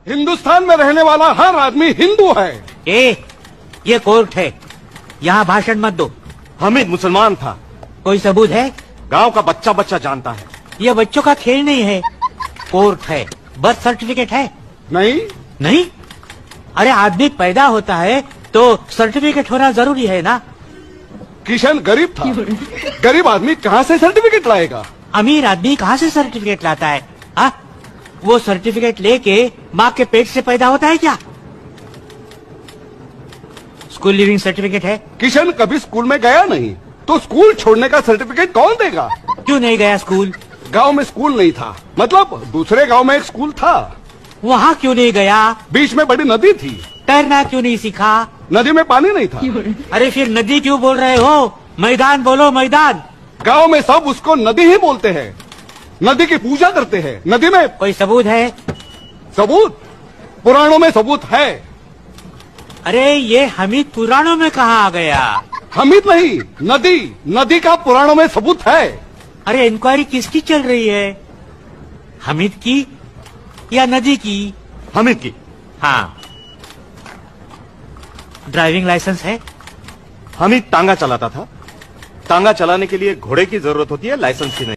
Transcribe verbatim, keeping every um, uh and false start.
हिंदुस्तान में रहने वाला हर आदमी हिंदू है। ए, ये कोर्ट है, यहाँ भाषण मत दो। हामिद मुसलमान था। कोई सबूत है? गांव का बच्चा बच्चा जानता है। ये बच्चों का खेल नहीं है, कोर्ट है। बर्थ सर्टिफिकेट है? नहीं। नहीं? अरे आदमी पैदा होता है तो सर्टिफिकेट होना जरूरी है ना। किशन गरीब था, गरीब आदमी कहाँ से सर्टिफिकेट लाएगा? अमीर आदमी कहाँ से सर्टिफिकेट लाता है? आ? वो सर्टिफिकेट लेके माँ के पेट से पैदा होता है क्या? स्कूल लिविंग सर्टिफिकेट है? किशन कभी स्कूल में गया नहीं, तो स्कूल छोड़ने का सर्टिफिकेट कौन देगा? क्यों नहीं गया स्कूल? गांव में स्कूल नहीं था, मतलब दूसरे गांव में एक स्कूल था। वहाँ क्यों नहीं गया? बीच में बड़ी नदी थी। तैरना क्यों नहीं सीखा? नदी में पानी नहीं था। अरे फिर नदी क्यों बोल रहे हो? मैदान बोलो, मैदान। गांव में सब उसको नदी ही बोलते हैं, नदी की पूजा करते हैं। नदी में कोई सबूत है? सबूत? पुराणों में सबूत है। अरे ये हमीद पुराणों में कहाँ आ गया? हमीद नहीं, नदी, नदी का पुराणों में सबूत है। अरे इंक्वायरी किसकी चल रही है, हमीद की या नदी की? हामिद की। हाँ। ड्राइविंग लाइसेंस है? हामिद तांगा चलाता था। तांगा चलाने के लिए घोड़े की जरूरत होती है, लाइसेंस की नहीं।